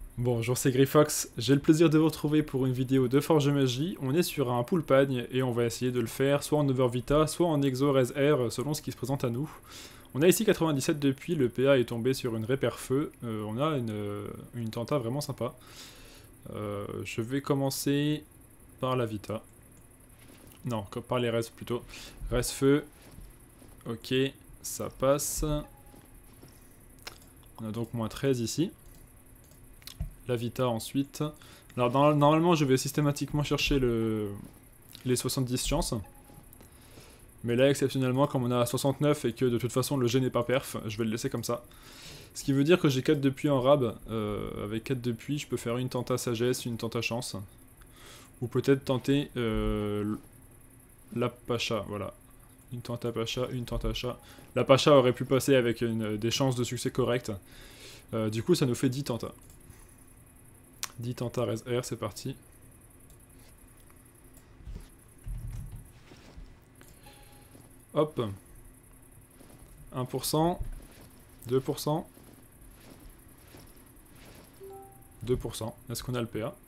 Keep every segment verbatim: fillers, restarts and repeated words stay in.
Bonjour, c'est Grifox, j'ai le plaisir de vous retrouver pour une vidéo de Forge Magie. On est sur un pool pagne et on va essayer de le faire soit en Overvita, soit en Exo Res Air selon ce qui se présente à nous. On a ici quatre-vingt-dix-sept depuis, le P A est tombé sur une Repair Feu, euh, on a une, une tenta vraiment sympa. Euh, je vais commencer par la Vita. Non, par les Res plutôt. Res Feu, ok, ça passe. On a donc moins treize ici. La Vita ensuite. Alors dans, normalement je vais systématiquement chercher le, les soixante-dix chances. Mais là exceptionnellement comme on a soixante-neuf et que de toute façon le G n'est pas perf, je vais le laisser comme ça. Ce qui veut dire que j'ai quatre de puits en rab. Euh, avec quatre de puits je peux faire une tenta sagesse, une tenta chance. Ou peut-être tenter euh, la pacha, voilà. Une tenta pacha, une tenta chat. La pacha aurait pu passer avec une, des chances de succès correctes. Euh, du coup ça nous fait dix tentas. dix tenta res R, c'est parti. Hop. un pour cent. deux pour cent. deux pour cent. Est-ce qu'on a le P A?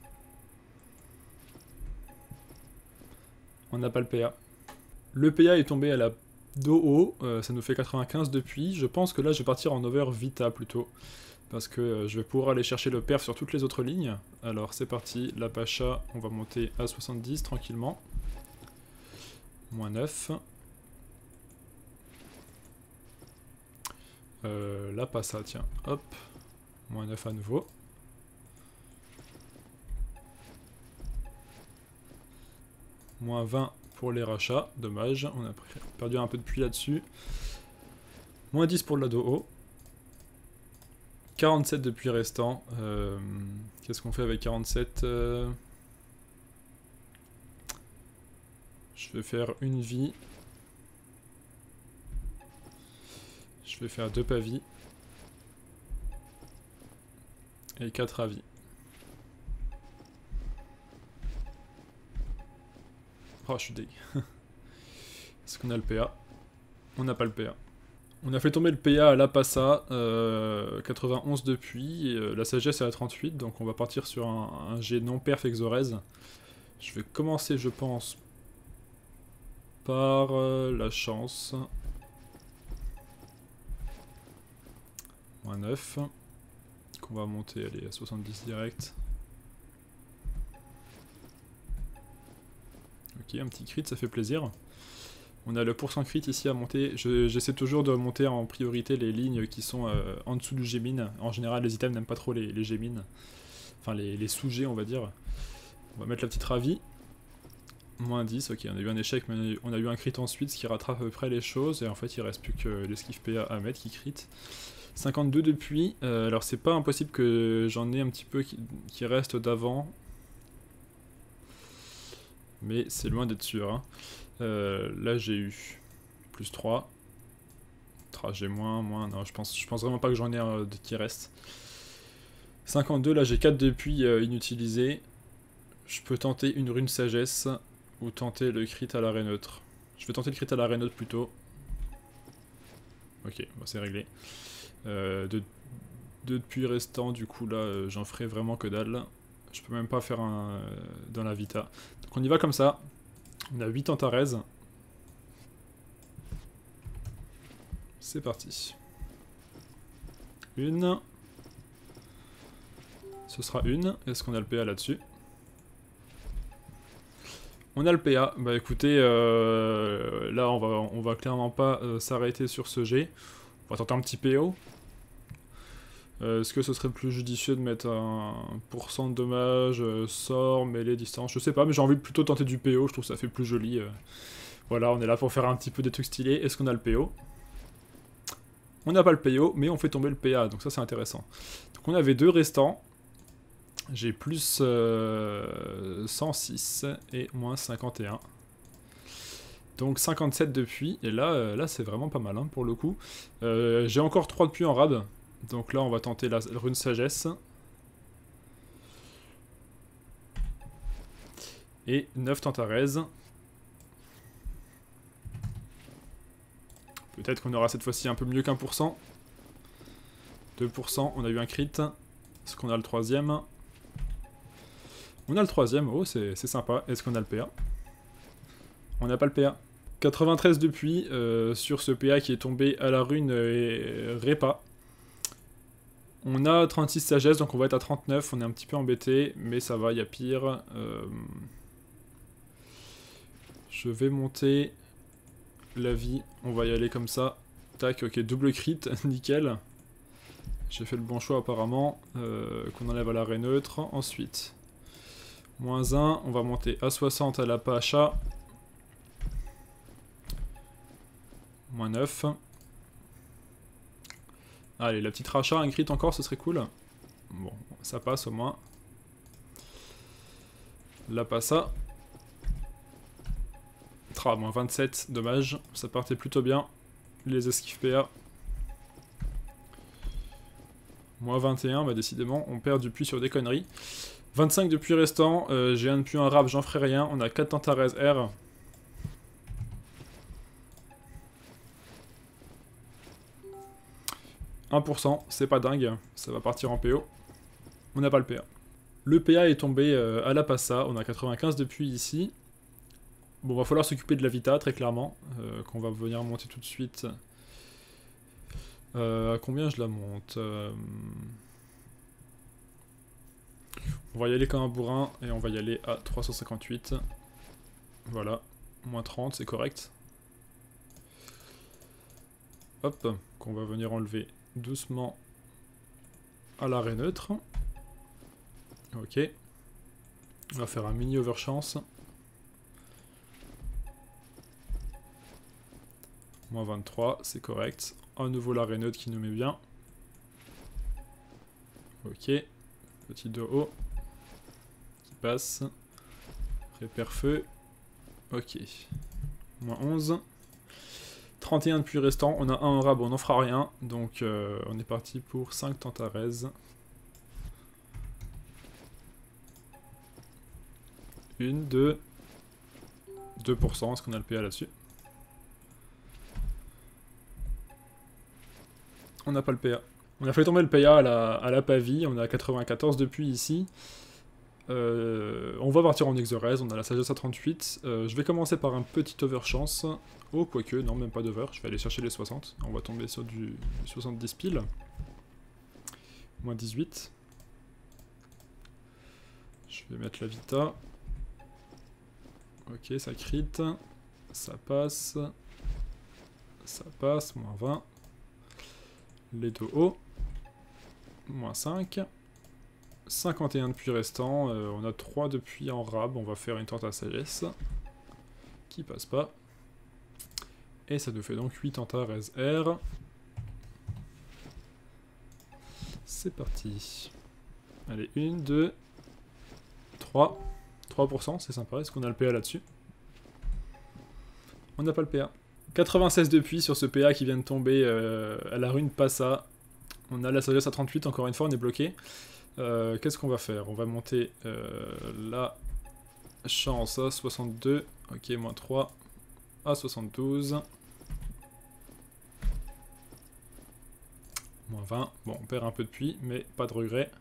On n'a pas le P A. Le P A est tombé à la dos haut. Euh, ça nous fait quatre-vingt-quinze depuis. Je pense que là, je vais partir en over Vita plutôt. Parce que euh, je vais pouvoir aller chercher le perf sur toutes les autres lignes. Alors c'est parti. La pacha, on va monter à soixante-dix tranquillement. moins neuf. Euh, la passa, tiens. Hop. moins neuf à nouveau. moins vingt pour les rachats. Dommage. On a perdu un peu de puits là-dessus. moins dix pour le lado haut. quarante-sept de puits restant. Euh, Qu'est-ce qu'on fait avec quarante-sept euh... Je vais faire une vie. Je vais faire deux pavis. Et quatre avis. Oh, je suis deg. Est-ce qu'on a le P A? On n'a pas le P A. On a fait tomber le P A à la Passa, euh, quatre-vingt-onze depuis, et, euh, la sagesse est à trente-huit, donc on va partir sur un, un G non perf exorez. Je vais commencer, je pense, par euh, la chance. moins neuf. Qu'on va monter, allez, à soixante-dix direct. Ok, un petit crit, ça fait plaisir. On a le pourcent crit ici à monter. J'essaie toujours de monter en priorité les lignes qui sont euh, en dessous du G-min. En général, les items n'aiment pas trop les, les G-min. Enfin, les, les sous-G, on va dire. On va mettre la petite ravie. moins dix, ok, on a eu un échec, mais on a eu un crit ensuite, ce qui rattrape à peu près les choses. Et en fait, il reste plus que l'esquive P A à mettre qui crit. cinquante-deux depuis. Euh, alors, c'est pas impossible que j'en ai un petit peu qui, qui reste d'avant. Mais c'est loin d'être sûr. Hein. Euh, là, j'ai eu plus trois. Trajet moins, moins. Non, je pense, je pense vraiment pas que j'en ai un qui reste. cinquante-deux, là, j'ai quatre depuis euh, inutilisés. Je peux tenter une rune sagesse ou tenter le crit à l'arrêt neutre. Je vais tenter le crit à l'arrêt neutre plutôt. Ok, bon, c'est réglé. Euh, de, deux depuis restants, du coup, là, euh, j'en ferai vraiment que dalle. Je peux même pas faire un euh, dans la Vita. Donc on y va comme ça. On a huit Antares. C'est parti. Une. Ce sera une. Est-ce qu'on a le P A là-dessus? On a le P A. Bah écoutez, euh, là on va, on va clairement pas euh, s'arrêter sur ce G. On va tenter un petit P O. Euh, Est-ce que ce serait plus judicieux de mettre un pourcent de dommages, euh, sort, mêlée, distance? Je sais pas, mais j'ai envie de plutôt tenter du P O, je trouve que ça fait plus joli. Euh. Voilà, on est là pour faire un petit peu des trucs stylés. Est-ce qu'on a le P O? On n'a pas le P O, mais on fait tomber le P A, donc ça c'est intéressant. Donc on avait deux restants. J'ai plus euh, cent six et moins cinquante et un. Donc cinquante-sept depuis, et là, euh, là c'est vraiment pas mal hein, pour le coup. Euh, J'ai encore trois de puits en rab. Donc là, on va tenter la, la rune sagesse. Et neuf Tantarès. Peut-être qu'on aura cette fois-ci un peu mieux qu'un pour cent. deux pour cent, on a eu un crit. Est-ce qu'on a le troisième? On a le troisième, oh c'est sympa. Est-ce qu'on a le P A? On n'a pas le P A. quatre-vingt-treize depuis, euh, sur ce P A qui est tombé à la rune euh, Répa. On a trente-six sagesse, donc on va être à trente-neuf, on est un petit peu embêté, mais ça va, il y a pire. Euh... Je vais monter la vie, on va y aller comme ça. Tac, ok, double crit, nickel. J'ai fait le bon choix apparemment, euh, qu'on enlève à l'arrêt neutre. Ensuite, moins un, on va monter à soixante à la Pacha. Moins neuf. Allez, la petite rachat, un crit encore, ce serait cool. Bon, ça passe au moins. La passa. Tra, moins vingt-sept, dommage. Ça partait plutôt bien. Les esquives P A. Moins vingt et un, bah décidément, on perd du puits sur des conneries. vingt-cinq de puits restant, euh, j'ai un de puits, un rap, j'en ferai rien. On a quatre Tantarès R. un pour cent, c'est pas dingue, ça va partir en P O. On n'a pas le P A. Le P A est tombé euh, à la Passa, on a quatre-vingt-quinze de puits ici. Bon, va falloir s'occuper de la Vita, très clairement, euh, qu'on va venir monter tout de suite. Euh, à combien je la monte euh... On va y aller comme un bourrin, et on va y aller à trois cent cinquante-huit. Voilà, moins trente, c'est correct. Hop, qu'on va venir enlever doucement à l'arrêt neutre. Ok. On va faire un mini overchance. Moins vingt-trois, c'est correct. À nouveau l'arrêt neutre qui nous met bien. Ok. Petit dos haut. Qui passe. Répère feu. Ok. Moins onze. trente et un de puits restants. On a un en rab, on n'en fera rien. Donc euh, on est parti pour cinq Tantarès. Une, deux. deux pour cent, est-ce qu'on a le P A là-dessus? On n'a pas le P A. On a fait tomber le P A à la, à la Pavie, on est à quatre-vingt-quatorze depuis ici. Euh, on va partir en Exorez, on a la sagesse à trente-huit. Euh, je vais commencer par un petit overchance. Oh, quoique, non, même pas d'over, je vais aller chercher les soixante. On va tomber sur du, du soixante-dix piles. Moins dix-huit. Je vais mettre la Vita. Ok, ça crit. Ça passe. Ça passe, moins vingt. Les dos hauts. Moins cinq. cinquante et un de puits restants. Euh, on a trois de puits en rab. On va faire une tente à sagesse. Qui passe pas. Et ça nous fait donc huit Tantarès R. C'est parti. Allez, une, deux, trois. trois pour cent, c'est sympa. Est-ce qu'on a le P A là-dessus? On n'a pas le P A. quatre-vingt-seize de puits sur ce P A qui vient de tomber euh, à la rune Passa. On a la sagesse à trente-huit, encore une fois, on est bloqué. Euh, Qu'est-ce qu'on va faire? On va monter euh, la chance à soixante-deux. Ok, moins trois. À soixante-douze. Moins vingt. Bon, on perd un peu de puits, mais pas de regret.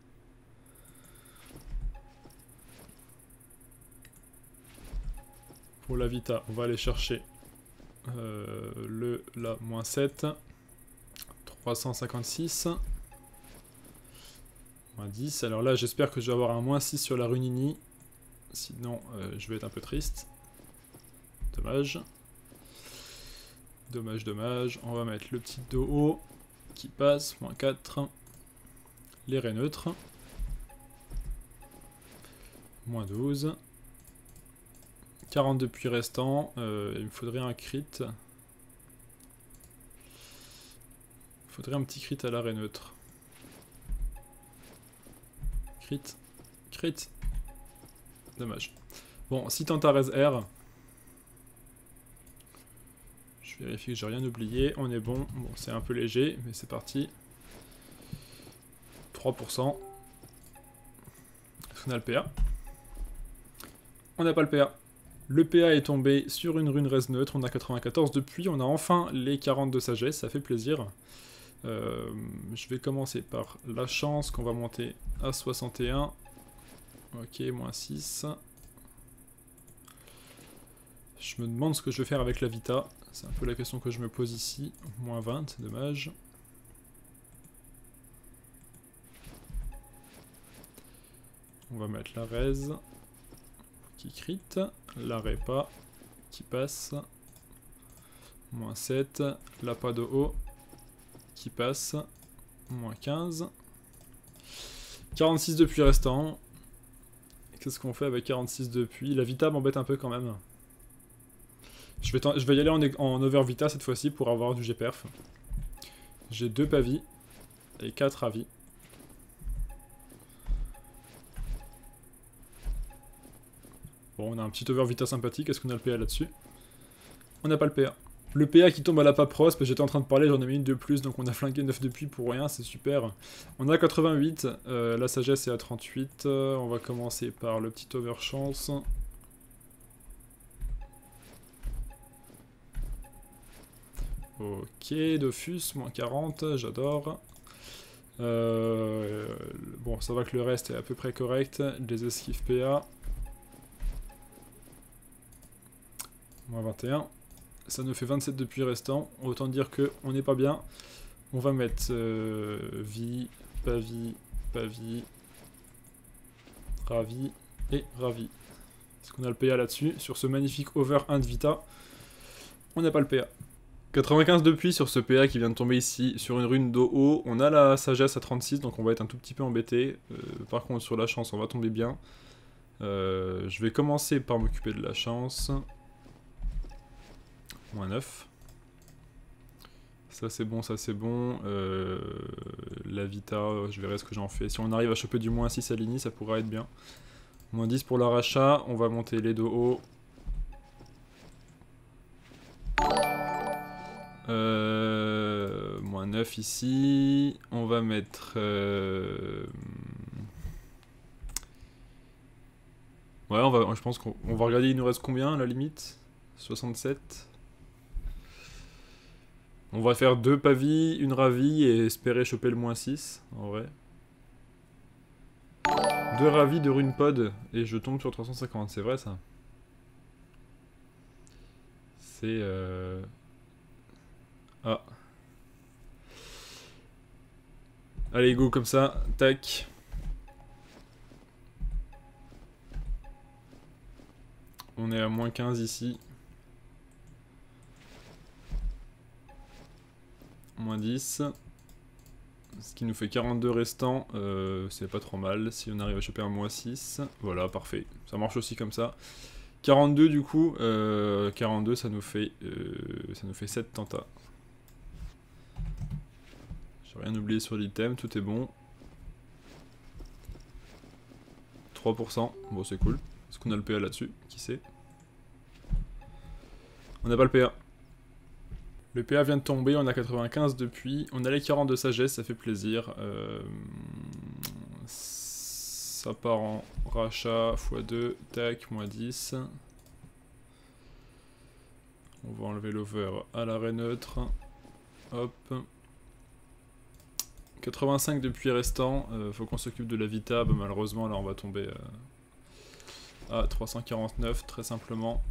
Pour la Vita, on va aller chercher euh, le la moins sept. trois cent cinquante-six. Moins dix. Alors là, j'espère que je vais avoir un moins six sur la Runini. Sinon, euh, je vais être un peu triste. Dommage. Dommage, dommage. On va mettre le petit dos haut qui passe. Moins quatre. Les raies neutres. Moins douze. quarante-deux puits restants. Euh, il me faudrait un crit. Il faudrait un petit crit à l'arrêt neutre. Crit. Crit. Dommage. Bon, si Tantarès R. Je vérifie que j'ai rien oublié. On est bon. Bon, c'est un peu léger, mais c'est parti. trois pour cent. Est-ce qu'on a le P A? On n'a pas le P A. Le P A est tombé sur une rune res neutre. On a quatre-vingt-quatorze de puits. On a enfin les quarante de sagesse. Ça fait plaisir. Euh, je vais commencer par la chance qu'on va monter à soixante et un. Ok, moins six. Je me demande ce que je vais faire avec la Vita. C'est un peu la question que je me pose ici. Moins vingt, c'est dommage. On va mettre la raise qui crit. L'arrêt pas qui passe. Moins sept. La pas de haut qui passe. Moins quinze. quarante-six de puits restant. Qu'est-ce qu'on fait avec quarante-six de puits? La Vita m'embête un peu quand même. Je vais, je vais y aller en, en over Vita cette fois-ci pour avoir du G-perf. J'ai deux pavis et quatre avis. Bon, on a un petit over Vita sympathique. Est-ce qu'on a le P A là-dessus? On n'a pas le P A. Le P A qui tombe à la papros, j'étais en train de parler, j'en ai mis une de plus, donc on a flingué neuf depuis pour rien, c'est super. On a quatre-vingt-huit, euh, la sagesse est à trente-huit, euh, on va commencer par le petit overchance. Ok, Dofus, moins quarante, j'adore. Euh, bon, ça va que le reste est à peu près correct, les esquives P A. Moins vingt et un. Ça nous fait vingt-sept de puits restants, autant dire que on n'est pas bien. On va mettre euh, vie, pas vie, pas vie, ravi et ravi. Est-ce qu'on a le P A là-dessus? Sur ce magnifique over un de Vita, on n'a pas le P A. quatre-vingt-quinze de puits sur ce P A qui vient de tomber ici, sur une rune d'O O. On a la sagesse à trente-six, donc on va être un tout petit peu embêté. Euh, par contre, sur la chance, on va tomber bien. Euh, je vais commencer par m'occuper de la chance. Moins neuf. Ça c'est bon, ça c'est bon. Euh, la Vita, je verrai ce que j'en fais. Si on arrive à choper du moins six à l'ini, ça pourra être bien. Moins dix pour l'arrachat. On va monter les deux hauts. Euh, moins neuf ici. On va mettre... Euh, ouais, on va, je pense qu'on va regarder, il nous reste combien à la limite? soixante-sept. On va faire deux pavis, une ravie et espérer choper le moins six, en vrai. Deux ravis, deux runes pod, et je tombe sur trois cent cinquante, c'est vrai ça? C'est... Euh... Ah. Allez, go comme ça, tac. On est à moins quinze ici. Moins dix. Ce qui nous fait quarante-deux restants. Euh, c'est pas trop mal. Si on arrive à choper un moins six. Voilà, parfait. Ça marche aussi comme ça. quarante-deux du coup. Euh, quarante-deux, ça nous fait, euh, ça nous fait sept tentats. J'ai rien oublié sur l'item. Tout est bon. trois pour cent. Bon, c'est cool. Est-ce qu'on a le P A là-dessus? Qui sait? On n'a pas le P A. Le P A vient de tomber, on a quatre-vingt-quinze depuis. On a les quarante de sagesse, ça fait plaisir. Euh, ça part en rachat fois deux, tac, moins dix. On va enlever l'over à l'arrêt neutre. Hop. quatre-vingt-cinq depuis restant. Euh, faut qu'on s'occupe de la Vita. Bah, malheureusement, là, on va tomber euh, à trois cent quarante-neuf, très simplement.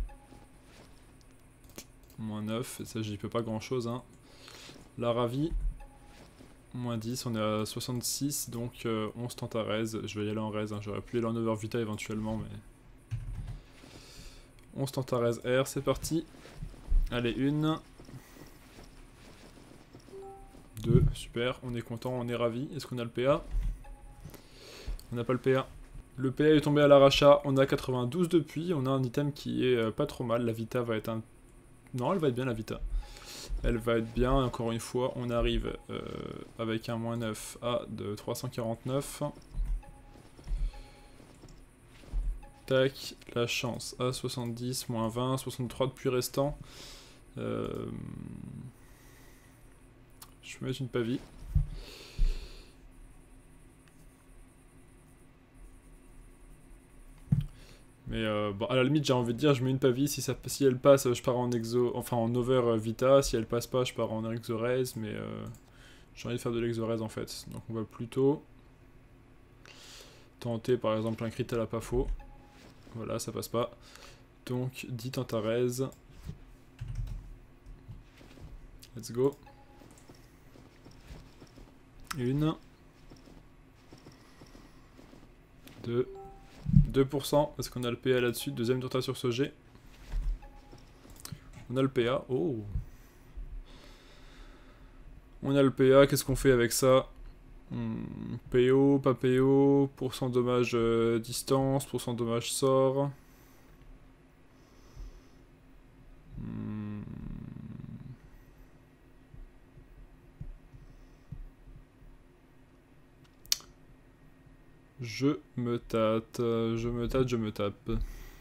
Moins neuf, et ça j'y peux pas grand chose. Hein. La ravie, moins dix, on est à soixante-six, donc euh, onze tente à raise. Je vais y aller en raise, hein. J'aurais pu aller en over Vita éventuellement, mais... onze tente à raise R, c'est parti. Allez, une. Deux, super, on est content, on est ravi. Est-ce qu'on a le P A? On n'a pas le P A. Le P A est tombé à l'arrachat, on a quatre-vingt-douze depuis, on a un item qui est euh, pas trop mal. La Vita va être un... Non, elle va être bien la Vita. Elle va être bien, encore une fois, on arrive euh, avec un moins neuf à de trois cent quarante-neuf. Tac, la chance à soixante-dix, moins vingt, soixante-trois depuis restant. Euh, je vais mettre une pavie. Mais euh, bon, à la limite, j'ai envie de dire, je mets une pavie, si, ça, si elle passe, je pars en exo, enfin en over Vita, si elle passe pas, je pars en exo raise, mais euh, J'ai envie de faire de l'exorèse en fait. Donc on va plutôt tenter par exemple un crit à la pas faux. Voilà, ça passe pas. Donc dix Antares. Let's go. Une. Deux. deux pour cent, parce qu'on a le P A là-dessus. Deuxième tour sur ce G. On a le P A. Oh. On a le P A. Qu'est-ce qu'on fait avec ça? hmm, P O, pas P O. Pourcent dommage euh, distance. Pourcent dommage sort. Hmm. Je me tâte. Je me tâte, je me tape.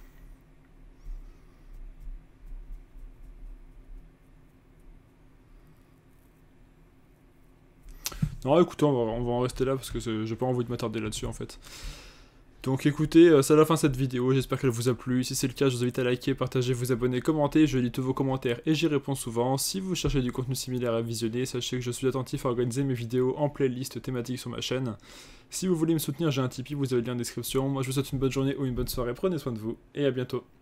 Non, écoutez, on va, on va en rester là parce que j'ai pas envie de m'attarder là-dessus en fait. Donc écoutez, euh, c'est la fin de cette vidéo, j'espère qu'elle vous a plu. Si c'est le cas, je vous invite à liker, partager, vous abonner, commenter. Je lis tous vos commentaires et j'y réponds souvent. Si vous cherchez du contenu similaire à visionner, sachez que je suis attentif à organiser mes vidéos en playlist thématique sur ma chaîne. Si vous voulez me soutenir, j'ai un Tipeee, vous avez le lien en description. Moi je vous souhaite une bonne journée ou une bonne soirée, prenez soin de vous et à bientôt.